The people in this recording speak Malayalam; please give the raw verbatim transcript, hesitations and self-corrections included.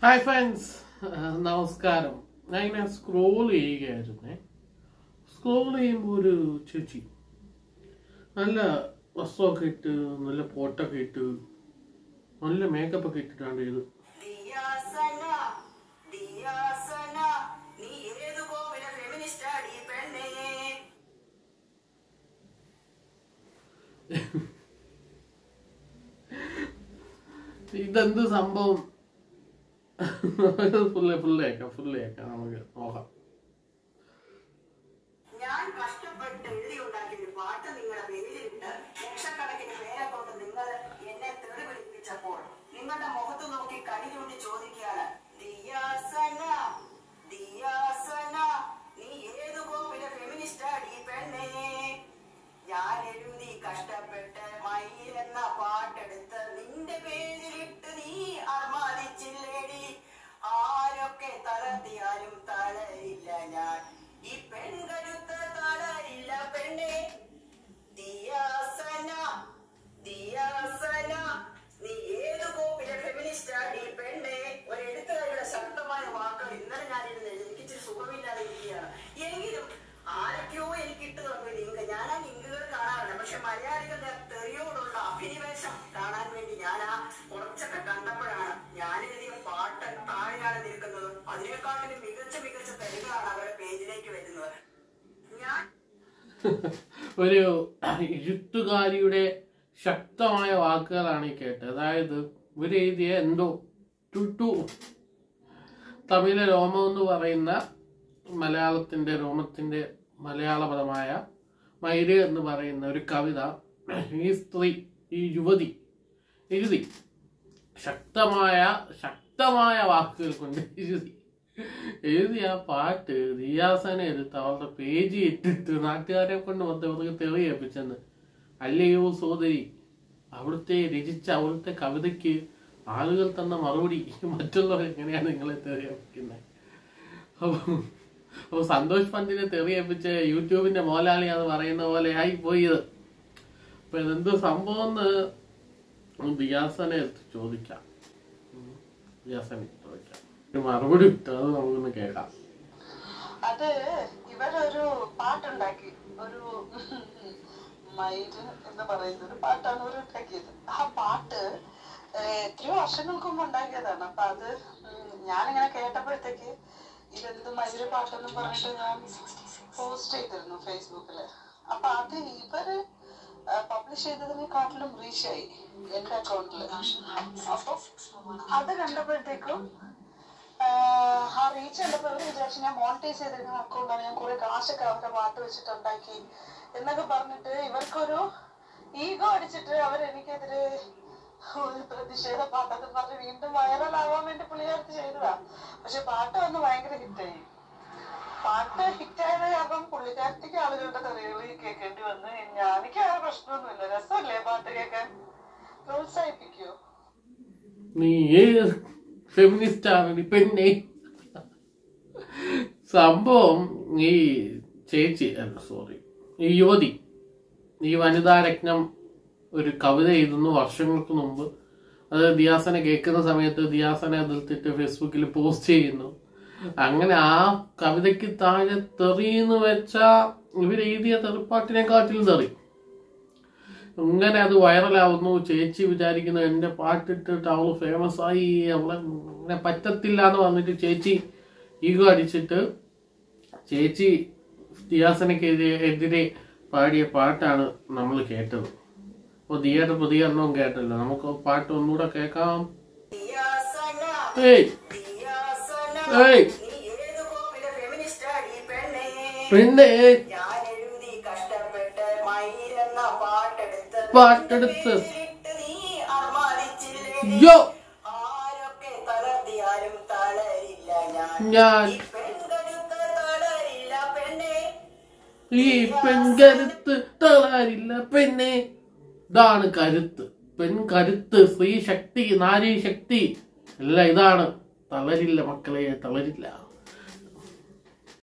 ഹായ് ഫ്രണ്ട്സ്, നമസ്കാരം. ഞാൻ ഇങ്ങനെ സ്ക്രോൾ ചെയ്യുകയായിരുന്നേ. സ്ക്രോൾ ചെയ്യുമ്പോൾ ഒരു ചേച്ചി നല്ല വസ്ത്രമൊക്കെ ഇട്ട്, നല്ല പോട്ടൊക്കെ ഇട്ട്, നല്ല മേക്കപ്പ് ഒക്കെ ഇട്ടിട്ടാണ് ഇത്. ഇതെന്ത് സംഭവം? ഫുള്ള് ഫുള്ള് കേൾക്കാം ഫുള്ള് കേൾക്കാം നമുക്ക് നോക്കാം. ഞാൻ കഷ്ടപ്പെട്ട് എഴുതി ഉണ്ടാക്കിയ ഒരു പാട്ട് നിങ്ങളുടെ പേരിലിട്ട് ലക്ഷക്കണക്കിന് പേരെ കൊണ്ട് നിങ്ങൾ എന്നെ തെറി പിടിപ്പിച്ചപ്പോൾ നിങ്ങളുടെ മുഖത്ത് നോക്കി കണി ചൂണ്ടി ചോദിക്കുകയാണ്, ദിയാസന ദിയാസന നീ ഏതു കോവിലെ ഫെമിനിസ്റ്റാടി പെണ്ണേ. ഞാൻ എഴുതി കഷ്ടപ്പെട്ട് മയിലെന്ന പാട്ടെടുത്ത് നിന്റെ പേരിലിട്ട് നീ അർമാദിച്ചില്ലേടി. ആരൊക്കെ തളർത്തിയാലും തളരില്ല ഞാൻ, ഈ പെൺകരുത്ത് തളരില്ല പെണ്ണേ. ദിയാസന ദിയാസന നീ ഏത് കോപ്പിലെ ഫെമിനിസ്റ്റാടി പെണ്ണേ. ഒരു എഴുത്തുകാരുടെ ശക്തമായ വാക്കുകൾ ഇന്നലെ ഞാനിരുന്ന് എഴുതി. എനിക്ക് ഇച്ചിരി സുഖമില്ലാതെ ഇരിക്കുകയാണ്. എങ്കിലും ആരൊക്കെയോ എനിക്ക് ഇട്ട് തന്നു ലിങ്ക്. ഞാൻ ആ ലിങ്കുകൾ കാണാറുണ്ട്, പക്ഷെ മലയാളികളുടെ തെറിയോടുള്ള അഭിനിവേശം കാണാൻ വേണ്ടി ഞാൻ ആ കുറച്ചൊക്കെ കണ്ടപ്പോഴാണ് ഞാൻ എഴുതിയ പാട്ട് താഴെയാണ് നിൽക്കുന്നത്. അതിനെക്കാട്ടിലും മികച്ച മികച്ച തെറികളാണ് അവരുടെ പേജിലേക്ക് വരുന്നത്. ഞാൻ ഒരു എഴുത്തുകാരിയുടെ ശക്തമായ വാക്കുകളാണ് ഈ കേട്ടത്. അതായത് ഇവർ എഴുതിയ എന്തോ ടുട്ടു തമിഴിലെ രോമം എന്ന് പറയുന്ന മലയാളത്തിൻ്റെ രോമത്തിൻ്റെ മലയാള പദമായ മൈര് എന്ന് പറയുന്ന ഒരു കവിത ഈ സ്ത്രീ, ഈ യുവതി എഴുതി. ശക്തമായ ശക്തമായ വാക്കുകൾ കൊണ്ട് എഴുതി എഴുതി ആ പാട്ട് ദിയാസന എടുത്ത് അവളുടെ പേജ് ഇട്ടിട്ട് നാട്ടുകാരെ കൊണ്ട് മൊത്തം തെറി ഏൽപ്പിച്ചെന്ന്. അല്ലയോ സോദരി, അവിടുത്തെ രചിച്ച അവിടുത്തെ കവിതയ്ക്ക് ആളുകൾ തന്ന മറുപടി മറ്റുള്ളവർ എങ്ങനെയാണ് നിങ്ങളെ തെറി ഏൽപ്പിക്കുന്നത്? അപ്പം അപ്പോൾ സന്തോഷ് പണ്ടിനെ തെറിയേപ്പിച്ച് യൂട്യൂബിന്റെ മോലാളിയാന്ന് പറയുന്ന പോലെ ആയി പോയത്. അപ്പൊ ഇതെന്തോ സംഭവം എന്ന് ദിയാസനെ ചോദിക്കാം. ദിയാസനെ ചോദിക്കാം, മറുപടി ഇട്ട് അത് നമുക്കൊന്ന് കേൾക്കാം. അത് ഇവരൊരു പാട്ടുണ്ടാക്കി, ഒരു മയില് എന്ന് പറയുന്ന ഒരു പാട്ടാണ് ഇവർ ഉണ്ടാക്കിയത്. ആ പാട്ട് എത്രയോ വർഷങ്ങൾക്ക് മുമ്പ് ഉണ്ടാക്കിയതാണ്. അപ്പൊ അത് ഞാനിങ്ങനെ കേട്ടപ്പോഴത്തേക്ക് ഇതെന്ത് മയില് പാട്ടെന്നും പറഞ്ഞിട്ട് ഞാൻ പോസ്റ്റ് ചെയ്തിരുന്നു ഫേസ്ബുക്കില്. അപ്പൊ അത് ഇവര് പബ്ലിഷ് ചെയ്തതിനെക്കാട്ടിലും റീച്ചായി എന്റെ അക്കൗണ്ടില്. അപ്പൊ അത് കണ്ടപ്പോഴത്തേക്കും ആ റീച്ച് കണ്ടപ്പോ ഇവര് വിചാരിച്ചു ഞാൻ മോണിറ്റൈസ് ചെയ്തിരിക്കുന്ന അക്കൗണ്ടാണ്, ഞാൻ കുറെ കാശൊക്കെ അവരുടെ പാട്ട് വെച്ചിട്ടുണ്ടാക്കി എന്നൊക്കെ പറഞ്ഞിട്ട് ഇവർക്കൊരു ഈഗോ അടിച്ചിട്ട് അവരെനിക്കെതിരെ ഒരു പ്രതിഷേധ പാട്ടൊക്കെ പറഞ്ഞ് വീണ്ടും വൈറലാവാൻ വേണ്ടി പുള്ളിക്കാരത്ത് ചെയ്തതാ. പക്ഷെ പാട്ട് വന്ന് ഭയങ്കര ഹിറ്റായി. പാട്ട് ഹിറ്റായത് കാരണം പുള്ളിക്കാരത്തേക്ക് ആളുകളുടെ തെറികൾ കേൾക്കേണ്ടി വന്ന്. എനിക്ക് ആ പ്രശ്നമൊന്നുമില്ല, രസമല്ലേ പാട്ട് കേൾക്കാൻ, പ്രോത്സാഹിപ്പിക്കോ. നീ ഫെമിനിസ്റ്റ് ആണ് പെണ്ണെ. സംഭവം ഈ ചേച്ചി അല്ല സോറി ഈ യുവതി, ഈ വനിതാ രത്നം ഒരു കവിത എഴുതുന്നു വർഷങ്ങൾക്ക് മുമ്പ്. അത് ദിയാസന കേൾക്കുന്ന സമയത്ത് ദിയാസന അതിർത്തിട്ട് ഫേസ്ബുക്കിൽ പോസ്റ്റ് ചെയ്യുന്നു. അങ്ങനെ ആ കവിതയ്ക്ക് താഴെ തെറിയെന്ന് വെച്ചാ ഇവരെഴുതിയ തെറിപ്പാട്ടിനെക്കാട്ടിലും തെറി. ഇങ്ങനെ അത് വൈറലാവുന്നു. ചേച്ചി വിചാരിക്കുന്നു എന്റെ പാട്ടിട്ടിട്ട് അവള് ഫേമസ് ആയി, അവളെ അങ്ങനെ പറ്റത്തില്ല എന്ന് പറഞ്ഞിട്ട് ചേച്ചി ഈഗോ അടിച്ചിട്ട് ചേച്ചി ദിയാസനക്ക് എതിരെ പാടിയ പാട്ടാണ് നമ്മൾ കേട്ടത്. അപ്പൊ ദിയയുടെ പ്രതികരണവും കേട്ടല്ലോ, നമുക്ക് പാട്ട് ഒന്നുകൂടെ കേൾക്കാം. പിന്നെ പാട്ടെടുത്ത് യോ ഞാൻ ഈ പെൺകരുത്ത് തളരില്ല പെണ്ണെ. ഇതാണ് കരുത്ത്, പെൺകരുത്ത്, സ്ത്രീ ശക്തി, നാരീ ശക്തി എല്ലാം ഇതാണ്. തളരില്ല മക്കളെ, തളരില്ല.